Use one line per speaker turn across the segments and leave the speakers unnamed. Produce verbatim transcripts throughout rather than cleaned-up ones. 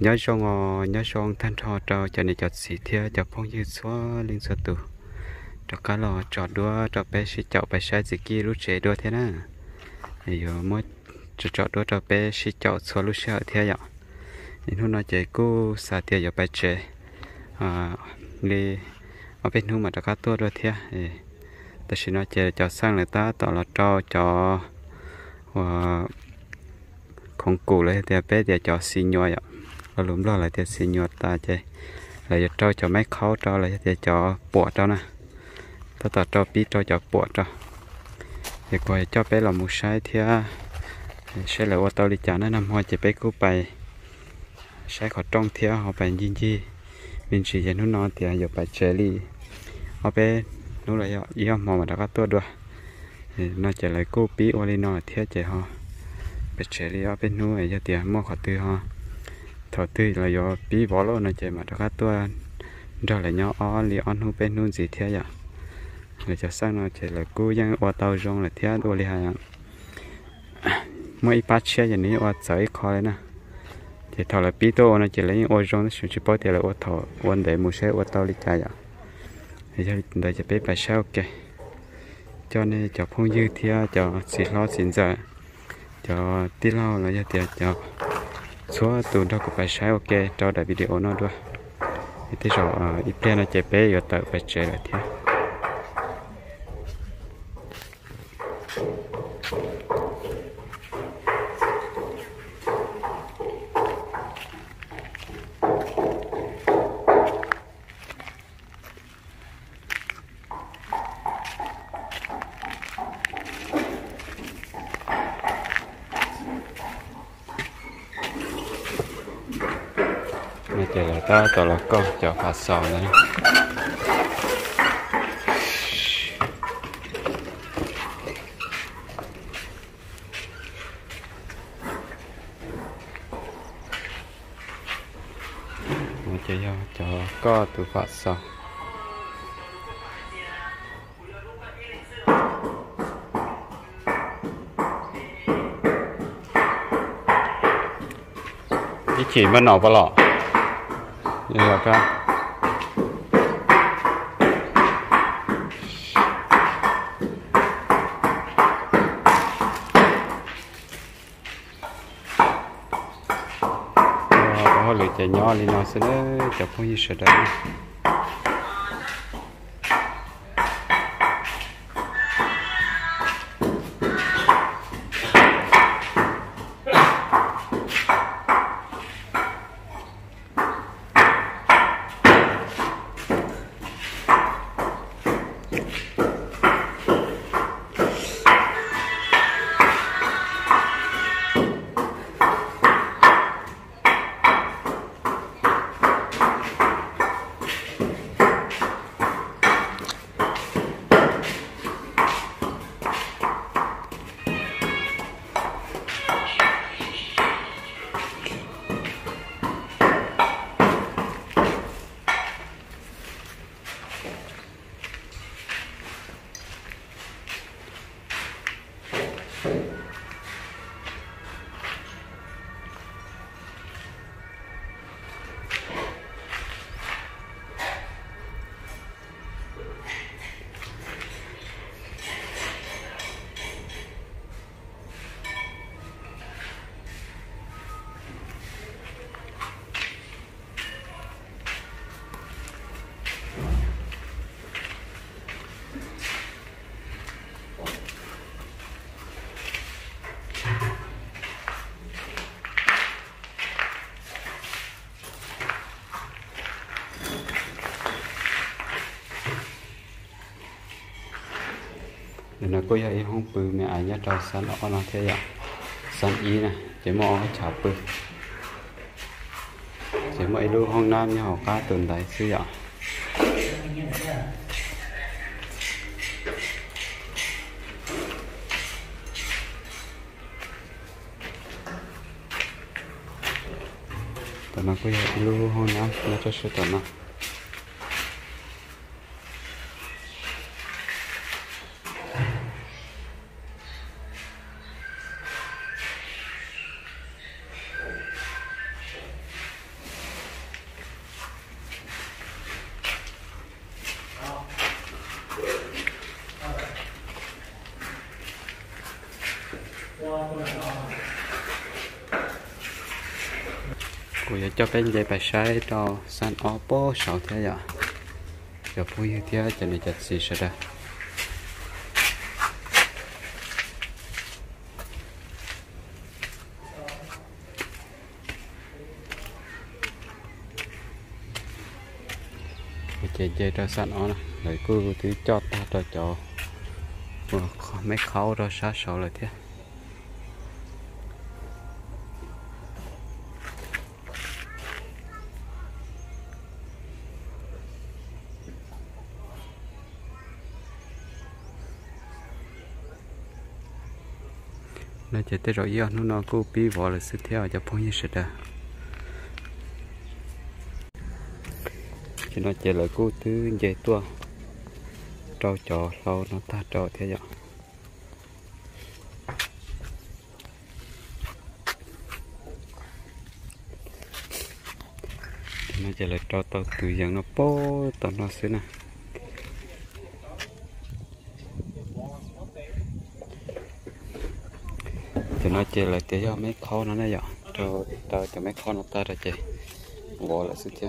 nhớ cho ngò nhớ cho than thọ cho cho nên cho xì thia cho phong như xóa linh xóa tù cho cá lò cho đua cho bé xí chậu bé sai gì kia lúc chế đua thế na thì giờ mới cho cho đua cho bé xí chậu xóa lúc sợ thế vậy nên hôm nay chế cô xả thia giờ bé chế à đi ở bên hôm mà cho cá tua đua thế thì ta xin nói chế cho sang người ta tạo là cho cho và không cụ lấy thì bé thì cho xí nhoi ạ và lúm lo lại thì xí nhoi ta chế lại cho cho mấy khó cho lại thì cho bùa cho nè ta tạo cho bí cho cho bùa cho thì coi cho bé là một sai thì sẽ là ô tô đi chả nó nằm hoa chỉ bé cứu bài sai khỏi trong thì họ bài gì gì mình chỉ cho nó non thì giờ bài chơi đi họ bé nó lại ý họ mà đã có tốt rồi thì nó chỉ lại cứu bí ô li nó thì chỉ họ bài chơi đi họ bên nuôi giờ thì mua khỏi tư họ thọ tư là do bí bỏ lô nó chỉ mà đã có tốt rồi lại nhau ó li on hu bên nuôi gì thế vậy người cho sang nó chỉ là cứu dân ô tô rong là thế đôi li hai mấy bát xe như này ô sợi khói nè thì thọ là bí tô nó chỉ lấy ô rong nó chỉ bảo thì là ô thọ vấn đề mua xe ô tô li chạy vậy thì cho đây cho bé bài sao ok cho nên cho phong dư thì cho xịt lo xịn giờ cho tí lo là cho tiền cho số tụi đó cũng phải sao ok cho đại video nóด้วยthì rồi ít tiền nó chạy bé rồi tự phải chạy lại thế này chỉ là ta tao là con cho phạt sò này này chỉ cho cho có từ phạt sò cái chỉ mà nổ vào lọ như là cái có lưỡi chạy nhỏ đi nó sẽ chụp không như sợ đấy nó có vậy không bự mẹ ai nhớ cho sẵn nó nó thế vậy sẵn ý này chỉ mò chảo bự chỉ mỗi lúc hôm nam như họ cá tuần đại sư vậy tụi nó có vậy lúc hôm nam nó cho sự tụi nó bây giờ cho bên dây bài sai cho san oppo sáu thế giờ giờ vui như thế cho nên chặt xì sẽ ra chạy dây cho san ó này rồi cứ tí cho ta cho cho mấy khâu rồi sát sầu lại thế nó chạy tới rồi giờ nó nó cứ bí vỏ là sự theo cho phong như sự đó cho nó chạy lại cứ thứ dây tua trâu trò lâu nó ta trâu thế vậy nó chạy lại trâu tao từ dạng nó bó tao nó xứ nè cho nó chạy lại thế cho mấy khó nó này vậy trâu tao cho mấy khó nó ta ra chạy vỏ là sự theo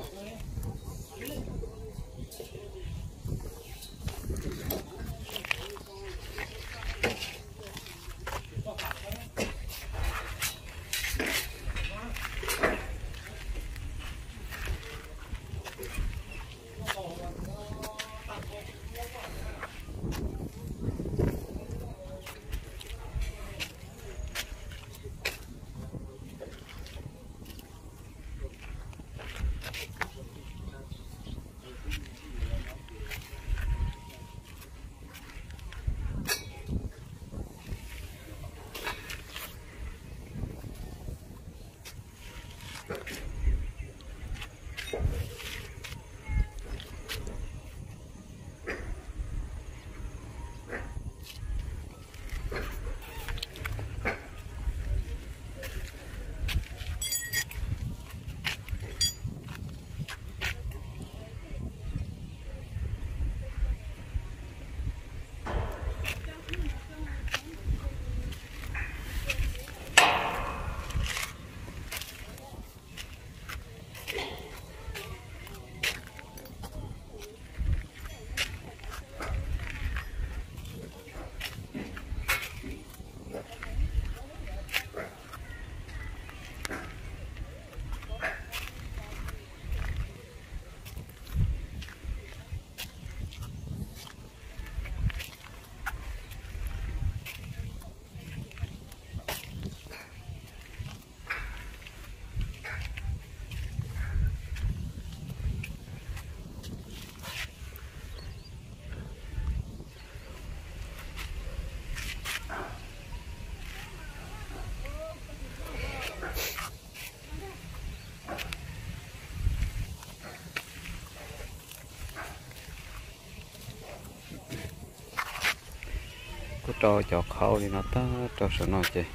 có trò cho khâu thì nó ta trò sợ nó chơi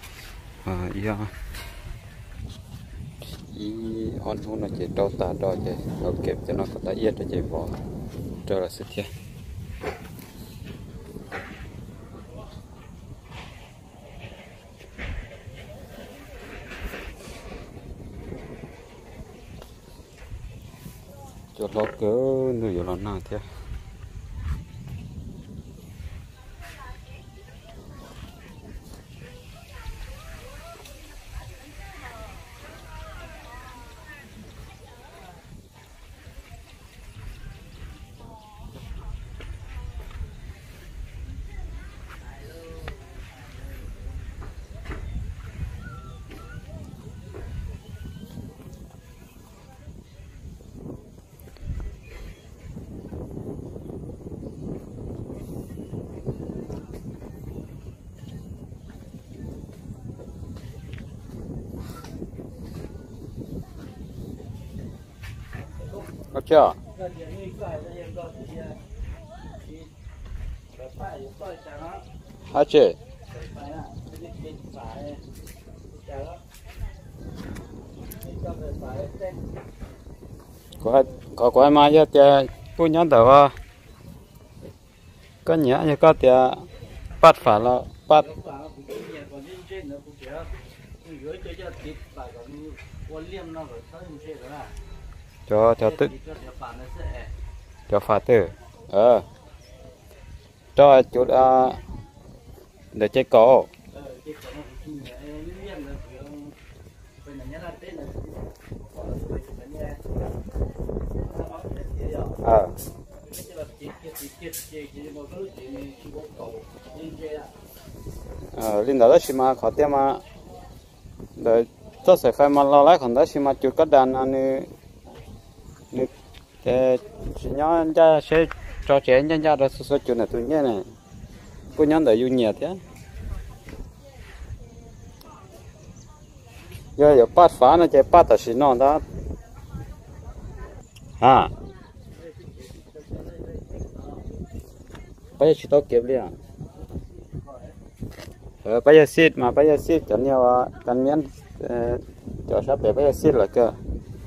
à ý à ý hòn hòn nó chơi trò ta trò chơi nó kẹp cho nó có ta yết cho chơi vỏ trò là sự thiệt cho nó cỡ nuôi nó nào thiệt có chưa hả chị có có có mai cho chị cô nhớ tao có nhớ như có tiền bắt phải là bắt cho cho tự cho phá tử ờ cho chút à để chơi cỏ ờ ờ linh đó là khó tiêm mà để cho sẽ khai mà lo lại còn đó mà chút cắt đàn anh đi cái nhỏ ra sẽ cho trẻ nhân ra đó số chuyện này tôi nhớ này cô nhóm để vui nhiệt thế giờ giờ bắt phá nó chạy bắt là xin nó đó à bây giờ chỉ tao kiếm liền ờ bây giờ xịt mà bây giờ xịt cho nhiều cần miếng cho sắp để bây giờ xịt lại cơ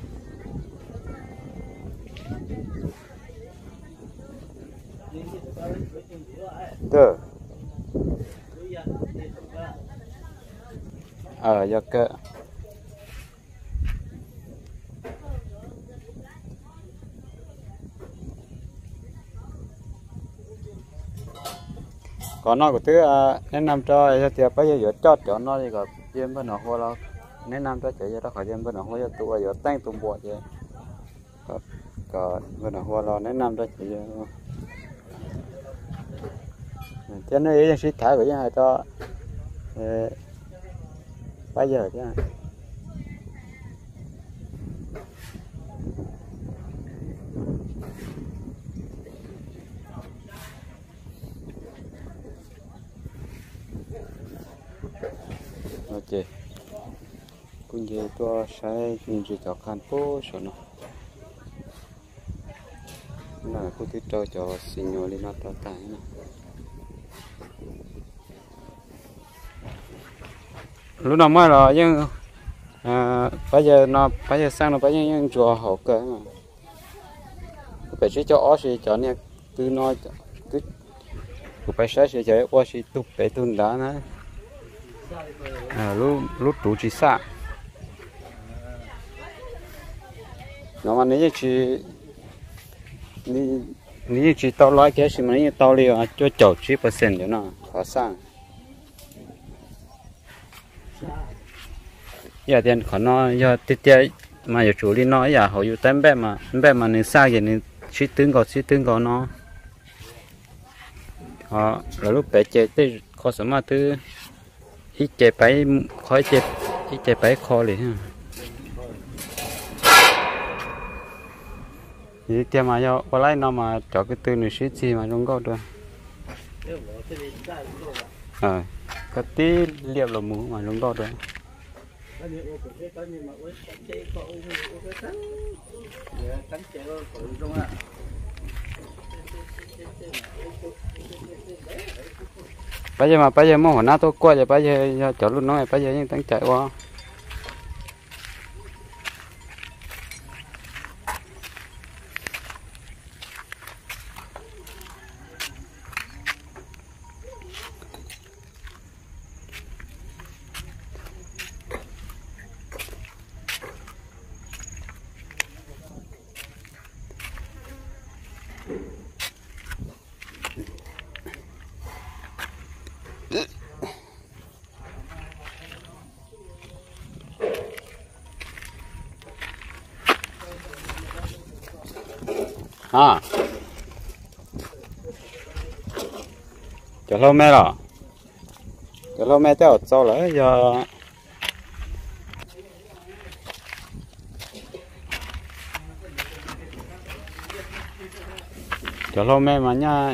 cơ ờ giờ cơ còn nó của thứ nên nằm cho thì bây giờ giờ chót cho nó thì gặp riêng bên nó hoa lo nên nằm cho chạy ra đó khỏi riêng bên nó hoa cho tụi giờ tăng tụi bọt vậy còn bên nó hoa lo nên nằm cho chạy cho nên ý sĩ thải của hai cho bây giờ chứ ok cũng như tôi sẽ nhìn chỉ cho khăn phố số nó là cũng thích cho cho xin nhớ lên mặt tao tài nó lúc nào mới là nhưng à, bây giờ nó bây giờ sang nó bây giờ nhưng chùa hậu cơ mà phải chỉ cho ó thì cho nên từ nói cứ cũng phải sai sẽ cho ó thì tụt để tuần đó nữa à lúc lúc tụ chỉ xa nó mà nếu chỉ nếu nếu chỉ tao nói cái gì mà nếu tao liều cho chậu chỉ percent cho nó khó sang giờ tiền khó nó giờ tiết chế mà giờ chủ đi nói giờ họ yêu tém bé mà bé mà nếu xa vậy nên chỉ tướng có chỉ tướng có nó họ là lúc bé chơi tới có什么thứ ít chơi bảy khỏi chơi ít chơi bảy kho liền ha thì tiêm mà do qua lấy nó mà cho cái tư này xí gì mà không có được ờ cái tí liệp là mũ mà không có được bây giờ mà bây giờ mua hòn tôi qua giờ bây giờ cho luôn nói bây giờ những tăng chạy qua à cho lâu mẹ rồi cho lâu mẹ theo sau lại giờ cho lâu mẹ mà nha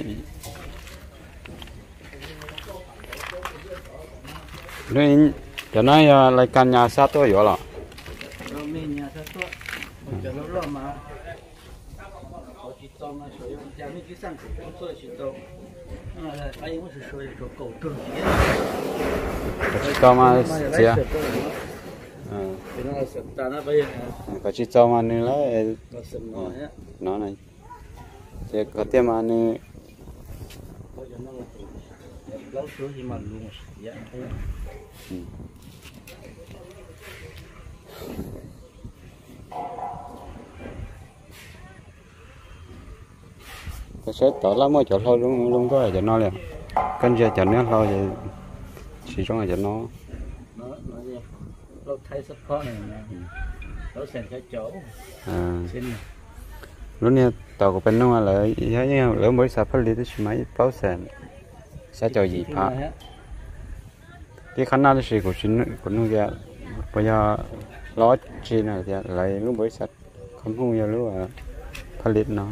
nên cho nó lại căn nhà sát tôi rồi là cho mà gì à? Có chỉ cho mà nên là nó này, chỉ có tiền mà nên cái sẽ tỏ lắm mới cho lâu luôn luôn có là cho nó liền con giờ cho nó lâu thì chỉ trong là cho nó
nó nó gì nó thay sắp khó này nó sẽ cái chỗ
à
xin
lúc này tàu của bên nó là giá nhau lỡ mới sắp phát đi tới mấy bao sản sẽ cho gì phá cái khả năng là của chính của nó kia bây giờ lo chi này thì lại lúc mới sắp không không nhiều lúc à phát đi nó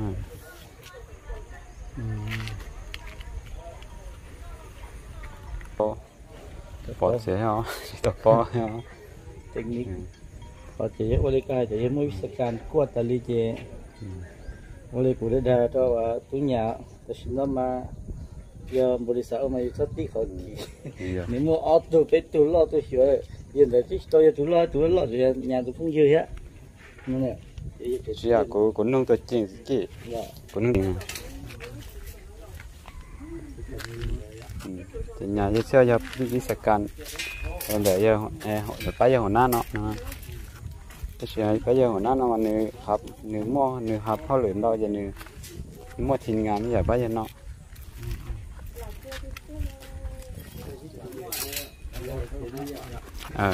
bỏ sẽ hả tập bỏ hả
technique họ chỉ có lấy cái chỉ mới biết scan quạt tali li chế lấy cụ để cho túi nhàแต่ฉันว่ามาเยอะบริษัทเอามาอยู่สักที่เขาดีนี่มันเอาตัวไปตัวล่อตัวเสือยันแต่ที่ตัวยันตัวล่อตัวล่อตัวยันยันตัวพุ่งเยอะแยะนั่นแหละ
是啊，古古弄到镜子机，古弄。嗯，这nhà就需要自己实干，còn để giờ eh để bây giờ hồi nãy nó, cái chuyện bây giờ hồi nãy nó mà nữ học nữ mua nữ học họ luyện đâu giờ nữ mua thiên ngàn giờ bây giờ nó. Ờ.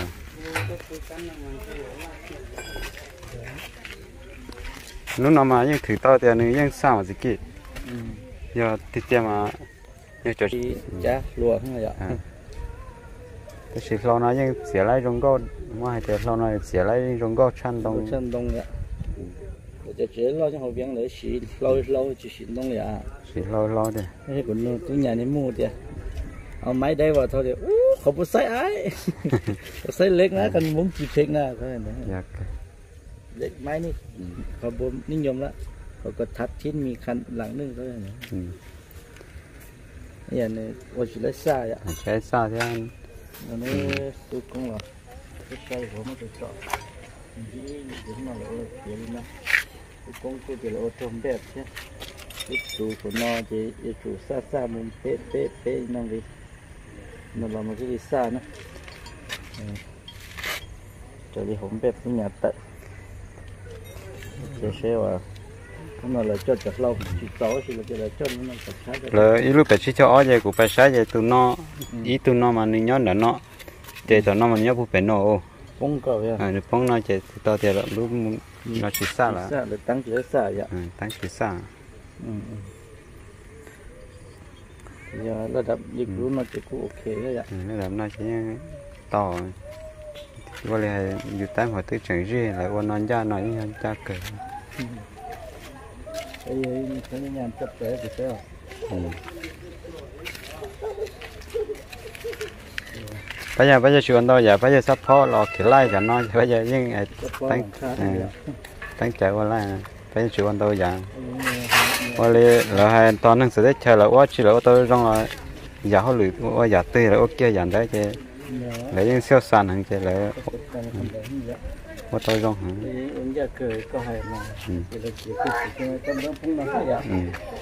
Lúc nào mà những thử to thì nữ những sao mà gì kì, giờ thì tiêm mà như chỗ
chả lúa không vậy?
cái sự lo nó những xỉa lấy trong có ngoài thì lo nó xỉa lấy trong có chăn đông
chăn đông vậy, để chế lo cho họ biến lấy xỉ lâu lâu chỉ xỉ đông vậy,
xỉ lâu lâu đấy,
cái còn tôi nhà này mua thì,เอาไม้ได้ว่าเท่าเดียวเขาไม่ใส่ไอ้ใส่เล็กนะกันมุ้งจีบเล็กนะเขาเห็นไหมเล็กไม้นี่เขาบ่นิยมละเขาก็ทัดชิ้นมีคันหลังนึงเขาเห็นไหมอย่างนี้ว่าจะได้ซ่าอ่ะ
ใช้ซ่าที่อัน
อันนี้ตู้กงเหรอตู้ใส่หัวมันจะเจาะที่เดี๋ยวมาเลยเดี๋ยวนะตู้กงตู้เดี๋ยวเราทำแบบใช่ตู้คนนอนจะจะตู้ซ่าซ่ามุมเป๊ะเป๊ะเป๊ะนั่งดินั่นเรามันก็ดีซ่านะจะดีผมแบบนี้เนี่ยแต่เชื่อว่าnó là cho chặt lâu chỉ tối thì là cho là cho nó chặt trái
là ít lúc phải chỉ cho ó vậy cũng phải sai vậy tụi nó ít tụi nó mà nên nhớ là nó để tụi nó mà nhớ cũng phải nổ
phong cầu vậy
à được phong nó chỉ tao thì là lúc nó chỉ xa là
xa được tăng chỉ xa vậy
tăng chỉ xa
giờระดับdịch vụ nó chỉ cũng ok đấy ạ
ระดับnó chỉ toว่าเลยอยู่ใต้หัวตื้อจังจี้แล้ววันนอนย่าหน่อยนี่ย่าเกิด
ไอ้ยัยฉันยังจับแต่ไปเสีย
bây giờ bây giờ chịu ăn đâu giờ bây giờ sắp phó lọt thì lai cho nó bây giờ nhưng tăng tăng chạy qua lai bây giờ chịu ăn đâu giờ qua li là hai toàn năng sử chơi là quá chỉ là tôi trong là giờ họ lười qua giờ tươi là ok giờ đấy chứ lấy những siêu sàn hàng chứ là qua tôi trong hả
giờ cười có hay mà giờ chỉ cái gì trong đó cũng nó hay vậy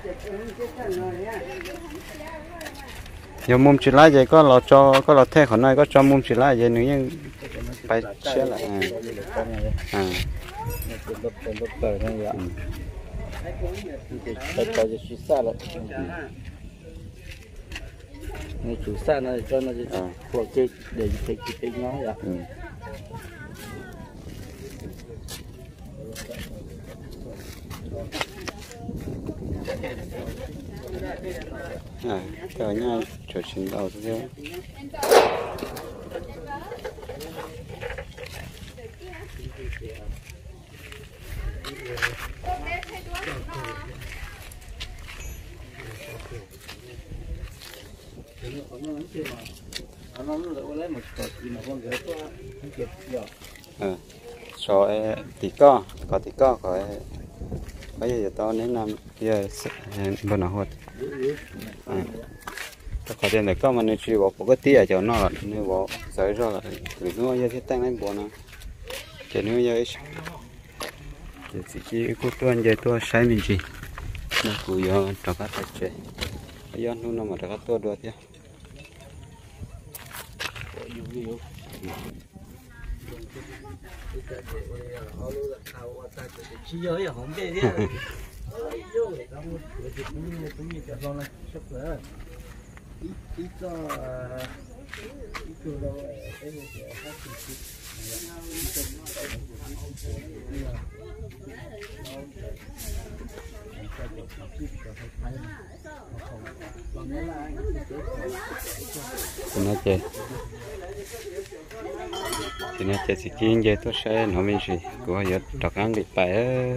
giờ mum chỉ lá vậy có lọ cho có lọ thế khỏi này có cho mum chỉ lá vậy nữa nhưng phải chết lại à
người chủ xa này cho nó của chơi để chơi chơi nó vậy
à cái này cho chín đầu thôi ờ so tí co có tí co có bây giờ tao nên làm giờ bên nào hốt có tiền để có mà nếu chỉ bỏ cái tí ở chỗ nó là nếu bỏ sợi rồi là vì nó giờ thì tăng lên bỏ nó chỉ nếu giờ thì chỉ chỉ có tuần giờ tôi sai mình gì nó cứ giờ cho các tài chế bây giờ nó mà cho các tôi được chứ thì nó chơi thì nó chơi chỉ kinh chơi tôi sẽ nó mình gì của giờ trọc ăn bị phải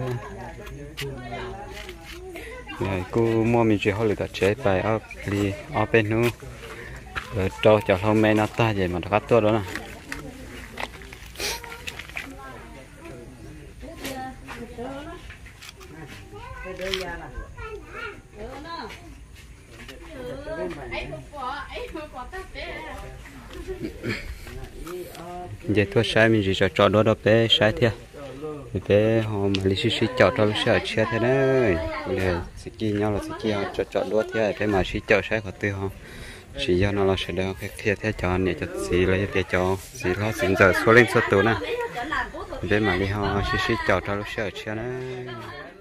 này cô mua mình chỉ họ lựa chế phải ở đi ở bênนู้rồi cho cho hôm nay nó ta vậy mà nó cắt to đó nè giờ tôi sai mình chỉ cho cho đó đó bé sai thiệt bé họ mà lý sĩ chợ cho lúc sẽ chia thế đấy để sĩ kia nhau là sĩ kia cho cho đó thế bé mà sĩ chợ sai có tiêu không sĩ do nó là sẽ đeo cái kia thế cho này cho sĩ lấy cái cho sĩ lo sinh giờ số lên số tuổi nè bé mà đi họ sĩ sĩ chợ cho lúc sẽ chia đấy